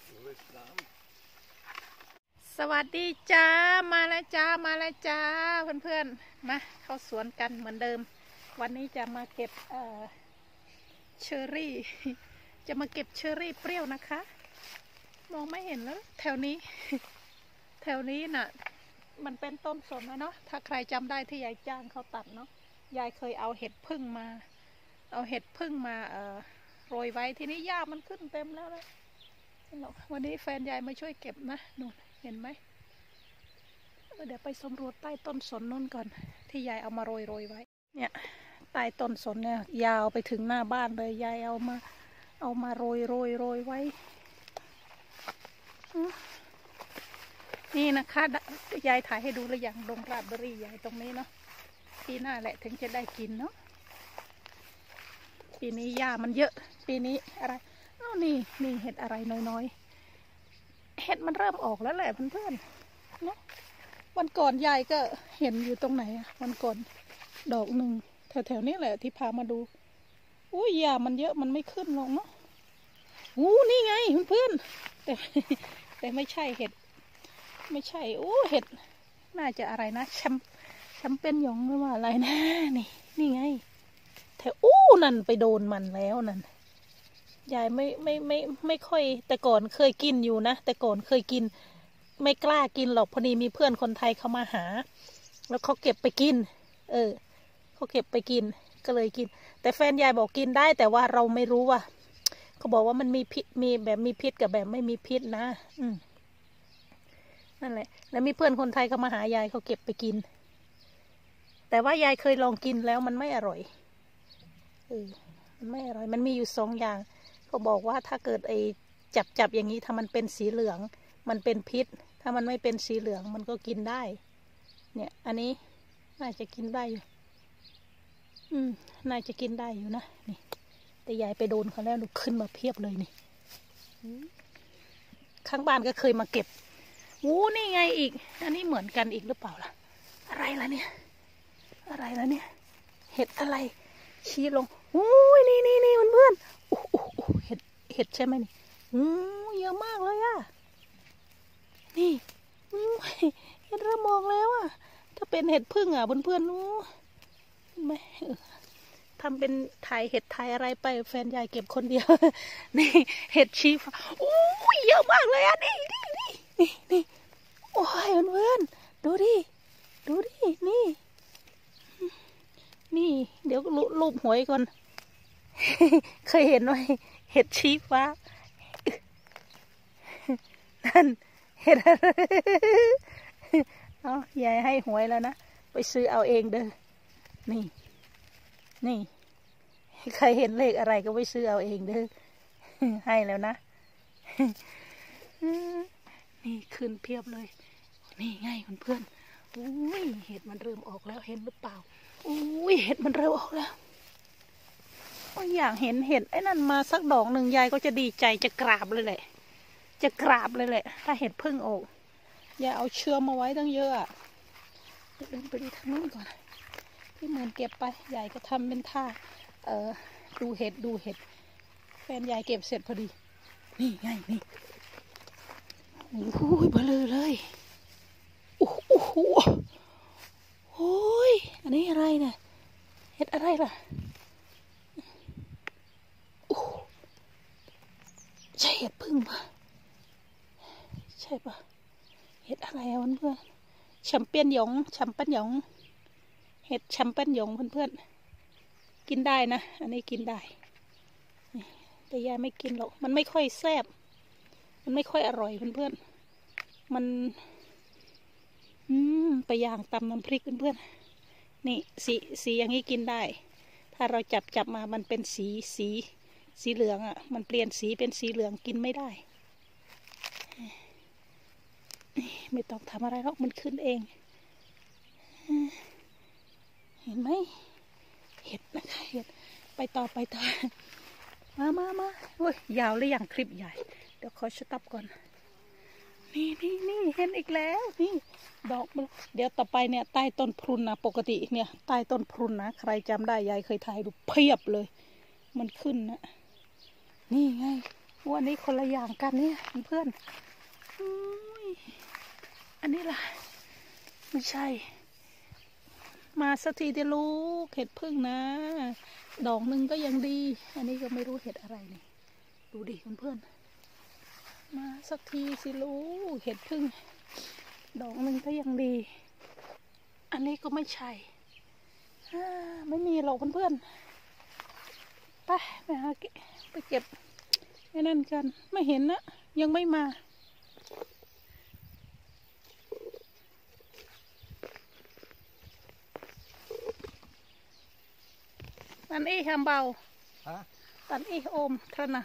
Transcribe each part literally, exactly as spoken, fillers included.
สวัสดีจ้ามาแล้วจ้ามาแล้วจ้าเพื่อนๆมาเข้าสวนกันเหมือนเดิมวันนี้จะมาเก็บเอ่อเชอร์รี่จะมาเก็บเชอร์รี่เปรี้ยวนะคะมองไม่เห็นแล้วแถวนี้แถวนี้น่ะมันเป็นต้นสนนะเนาะถ้าใครจำได้ที่ยายจ้างเขาตัดเนาะยายเคยเอาเห็ดพึ่งมาเอาเห็ดพึ่งมาเอ่อโรยไว้ทีนี้หญ้ามันขึ้นเต็มแล้วเลยวันนี้แฟนยายมาช่วยเก็บนะนู่นเห็นไหมเดี๋ยวไปสำรวจใต้ต้นสนนู่นก่อนที่ยายเอามาโรยโรยไว้เนี่ยใต้ต้นสนเนี่ยยาวไปถึงหน้าบ้านเลยยายเอามาเอามาโรยโรยโรยไว้นี่นะคะยายถ่ายให้ดูเลยอย่างดงราสเบอร์รี่ยายตรงนี้เนาะปีหน้าแหละถึงจะได้กินเนาะปีนี้หญ้ามันเยอะปีนี้อะไรอ้าวนี่นี่เห็ดอะไรน้อยๆเห็ดมันเริ่มออกแล้วแหละเพื่อนๆเนาะวันก่อนยายก็เห็นอยู่ตรงไหนอะวันก่อนดอกหนึ่งแถวๆนี้แหละที่พามาดูอุ้ยหญ้ามันเยอะมันไม่ขึ้นหรอกเนาะอู้นี่ไงเพื่อนๆแต่แต่ไม่ใช่เห็ดไม่ใช่โอ้เห็ดน่าจะอะไรนะแชมแชมเปี้ยนหยงหรือว่าอะไรนะนี่นี่ไงแถวอู้นั่นไปโดนมันแล้วนั่นยายไม่ไม่ไม่ไม่ค่อยแต่ก่อนเคยกินอยู่นะแต่ก่อนเคยกินไม่กล้ากินหรอกพอดีมีเพื่อนคนไทยเขามาหาแล้วเขาเก็บไปกินเออเขาเก็บไปกินก็เลยกินแต่แฟนยายบอกกินได้แต่ว่าเราไม่รู้ว่าเขาบอกว่ามันมีพิษมีแบบมีพิษกับแบบไม่มีพิษนะอืมนั่นแหละแล้วมีเพื่อนคนไทยเขามาหายายเขาเก็บไปกินแต่ว่ายายเคยลองกินแล้วมันไม่อร่อยเออมันไม่อร่อยมันมีอยู่สองอย่างเขาบอกว่าถ้าเกิดไอ้จับจับอย่างนี้ถ้ามันเป็นสีเหลืองมันเป็นพิษถ้ามันไม่เป็นสีเหลืองมันก็กินได้เนี่ยอันนี้น่าจะกินได้อยู่อืมน่าจะกินได้อยู่นะนี่แต่ยายไปโดนเขาแล้วลุกขึ้นมาเพียบเลยนี่ข้างบ้านก็เคยมาเก็บวู้นี่ไงอีกอันนี้เหมือนกันอีกหรือเปล่าล่ะอะไรล่ะเนี่ยอะไรล่ะเนี่ยเห็ดอะไรชี้ลงอู้ยนี่นี่นี่เพื่อนๆโอ้โหเห็ดเห็ดใช่ไหมนี่อู้เยอะมากเลยอะนี่อู้เห็ดระมองแล้วอะถ้าเป็นเห็ดพึ่งอ่ะเพื่อนๆนู้ไม่ทำเป็นถ่ายเห็ดถ่ายอะไรไปแฟนยายเก็บคนเดียวนี่เห็ดชีฟ้าอู้เยอะมากเลยอะนี่นี่นี่นี่นี่โอ้ยเพื่อนๆดูดิดูดินี่นี่เดี๋ยวลูบหวยก่อนเคยเห็นไหมเห็ดชี้ฟ้านั่นเห็ดเอายายให้หวยแล้วนะไปซื้อเอาเองเด้อนี่นี่ใครเห็นเลขอะไรก็ไปซื้อเอาเองเด้อให้แล้วนะนี่ขึ้นเพียบเลยนี่ไงเพื่อนๆอุ้ยเห็ดมันเริ่มออกแล้วเห็นหรือเปล่าอุ้ยเห็ดมันเริ่มออกแล้วอยากเห็นเห็ดไอ้นั่นมาสักดอกหนึ่งยายก็จะดีใจจะกราบเลยแหละจะกราบเลยแหละถ้าเห็ดพึ่งออกยายเอาเชื้อมาไว้ตั้งเยอะอ่ะเดินไปดูทางนู้นก่อนที่เหมือนเก็บไปยายก็ทำเป็นท่าเออดูเห็ดดูเห็ดแฟนยายเก็บเสร็จพอดีนี่ไงนี่โอ้โหเบลอเลยโอ้โหโอ้ยอันนี้อะไรเนี่ยเห็ดอะไรล่ะโอ้ใช่เห็ดพึ่งปะใช่ปะเห็ดอะไรอ่ะเพื่อนๆแชมเปี้ยนหยงแชมเปี้ยนหยงเห็ดแชมเปี้ยนหยงเพื่อนๆกินได้นะอันนี้กินได้แต่ยายไม่กินหรอกมันไม่ค่อยแซ่บมันไม่ค่อยอร่อยเพื่อนๆมันอืมไปย่างตำน้ำพริกเพื่อนๆนี่สีสีอย่างนี้กินได้ถ้าเราจับจับมามันเป็นสีสีสีเหลืองอ่ะมันเปลี่ยนสีเป็นสีเหลืองกินไม่ได้ไม่ต้องทำอะไรหรอกมันขึ้นเองเห็นไหมเห็ดนะคะเห็ดไปต่อไปต่อมามามาโอ้ยยาวหรือยังคลิปใหญ่เดี๋ยวขอสต็อปก่อนนี่นี่นี่เห็นอีกแล้วนี่ดอกเดี๋ยวต่อไปเนี่ยใต้ต้นพรุนนะปกติเนี่ยใต้ต้นพรุนนะใครจำได้ยายเคยถ่ายดูเพียบเลยมันขึ้นนะนี่ไงวันนี้คนละอย่างกันเนี่ยเพื่อนอันนี้ล่ะไม่ใช่มาสักทีเดียวลูกเห็ดพึ่งนะดอกหนึ่งก็ยังดีอันนี้ก็ไม่รู้เห็ดอะไรนี่ดูดิเพื่อนๆมาสักทีสิลูกเห็ดพึ่งดอกหนึ่งก็ยังดีอันนี้ก็ไม่ใช่ไม่มีหรอกเพื่อนๆไปไปหาไปเก็บไอ้นั่นกันไม่เห็นนะยังไม่มาตันอีทำเบาตันอีโอมท่านนะ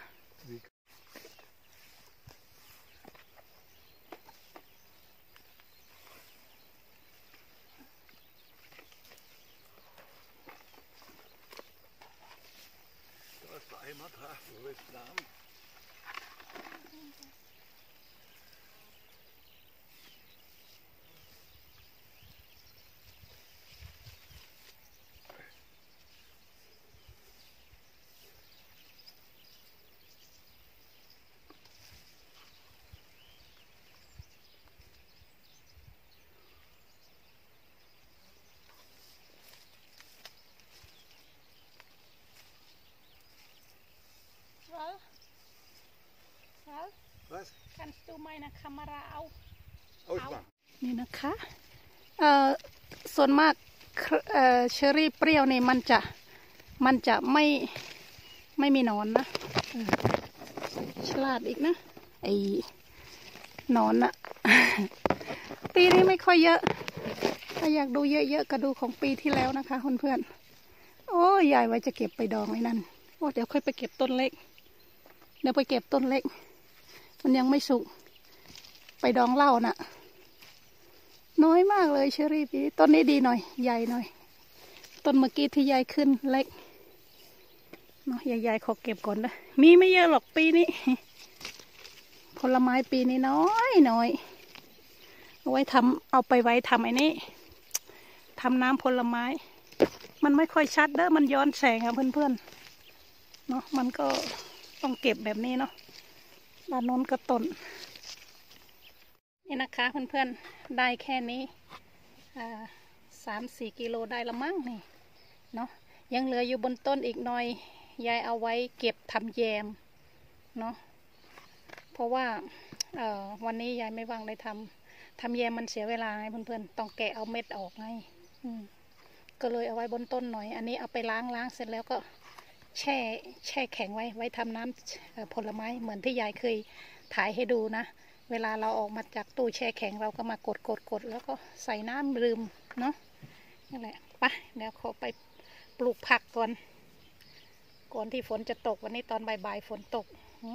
กันตูไม่นะคามาราเอานี่นะคะเอ่อส่วนมากเอ่อเชอรี่เปรี้ยวนี่มันจะมันจะไม่ไม่มีหนอนนะฉลาดอีกนะไอ้หนอนอะปีนี้ไม่ค่อยเยอะถ้าอยากดูเยอะๆก็ดูของปีที่แล้วนะคะเพื่อนๆโอ้ยายไว้จะเก็บไปดองไว้นั่นโอ้เดี๋ยวค่อยไปเก็บต้นเล็กเดี๋ยวไปเก็บต้นเล็กมันยังไม่สุกไปดองเหล้าน่ะน้อยมากเลยเชอรี่ปีต้นนี้ดีหน่อยใหญ่หน่อยต้นเมื่อกี้ที่ใหญ่ขึ้นเล็กเนาะใหญ่ๆขอเก็บก่อนนะมีไม่เยอะหรอกปีนี้ผลไม้ปีนี้น้อยน้อยเอาไว้ทำเอาไปไว้ทำไอ้นี่ทำน้ำผลไม้มันไม่ค่อยชัดเด้อมันย้อนแสงอะเพื่อนๆเนาะมันก็ต้องเก็บแบบนี้เนาะด้านโน้นก็ต้นนี่นะคะเพื่อนๆได้แค่นี้สามสี่กิโลได้ละมั้งนี่เนาะยังเหลืออยู่บนต้นอีกหน่อยยายเอาไว้เก็บทำแยมเนาะเพราะว่าเอ่อวันนี้ยายไม่ว่างได้ทำทำแยมมันเสียเวลาไงเพื่อนๆต้องแกะเอาเม็ดออกไงก็เลยเอาไว้บนต้นหน่อยอันนี้เอาไปล้างล้างเสร็จแล้วก็แช่แช่แข็งไว้ไว้ทำน้ำผลไม้เหมือนที่ยายเคยถ่ายให้ดูนะเวลาเราออกมาจากตู้แช่แข็งเราก็มากดกดกดแล้วก็ใส่น้ำลืมเนาะนี่แหละไปเดี๋ยวขอไปปลูกผักก่อนก่อนที่ฝนจะตกวันนี้ตอนบ่ายๆฝนตก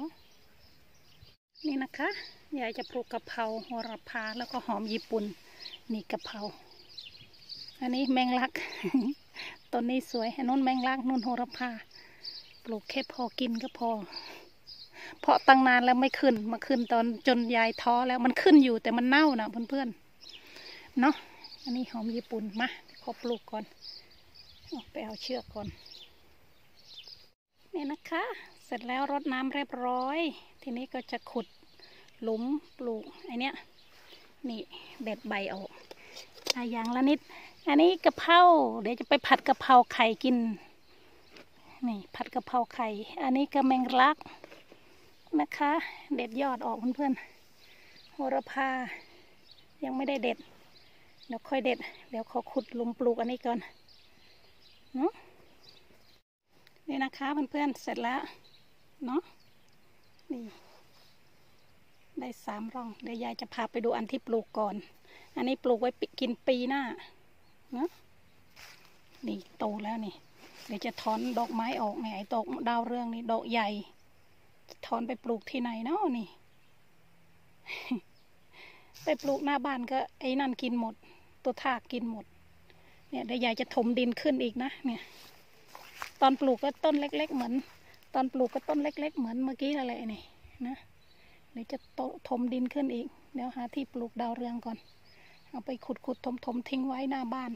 นี่นะคะยายจะปลูกกะเพราโหระพาแล้วก็หอมญี่ปุ่นนี่กะเพราอันนี้แมงลักต้นนี้สวยนุ่นแมงลักนุ่นโหระพาปลูกแค่พอกินก็พอเพราะตั้งนานแล้วไม่ขึ้นมาขึ้นตอนจนยายท้อแล้วมันขึ้นอยู่แต่มันเน่านะเพื่อนๆเนาะอันนี้หอมญี่ปุ่นมาขอปลูกก่อนไปเอาเชือกก่อนนี่นะคะเสร็จแล้วรดน้ำเรียบร้อยทีนี้ก็จะขุดหลุมปลูกไอเนี้ยนี่เด็ดใบออกได้อย่างละนิดอันนี้กะเพราเดี๋ยวจะไปผัดกะเพราไข่กินนี่ผัดกะเพราไข่อันนี้ก็แมงลักนะคะเด็ดยอดออกเพื่อนๆโหระพายังไม่ได้เด็ดเดี๋ยวค่อยเด็ดเดี๋ยวขอขุดหลุมปลูกอันนี้ก่อนเนาะนี่นะคะเพื่อนๆเสร็จแล้วเนาะนี่ได้สามร่องเดี๋ยวยายจะพาไปดูอันที่ปลูกก่อนอันนี้ปลูกไว้กินปีหน้าเนาะนี่โตแล้วนี่เดี๋ยวจะถอนดอกไม้ออกไงไอ้ดอกดาวเรืองนี่ดอกใหญ่ถอนไปปลูกที่ไหนเนาะนี่ ไปปลูกหน้าบ้านก็ไอ้นั่นกินหมดตัวทากกินหมดเนี่ยเดี๋ยวยายจะถมดินขึ้นอีกนะเนี่ยตอนปลูกก็ต้นเล็กๆเหมือนตอนปลูกก็ต้นเล็กๆเหมือนเมื่อกี้อะไรนี่นะเดี๋ยวจะถมดินขึ้นอีกเดี๋ยวหาที่ปลูกดาวเรืองก่อนเอาไปขุดๆถมๆทิ้งไว้หน้าบ้าน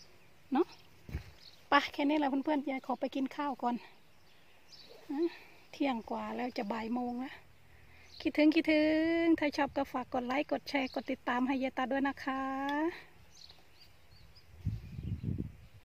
เนาะไปแค่นี้แหละเพื่อนๆยายขอไปกินข้าวก่อนเที่ยงกว่าแล้วจะบ่ายโมงแล้วคิดถึงคิดถึงถ้าชอบก็ฝากกดไลค์กดแชร์กดติดตามให้ยายตาด้วยนะคะ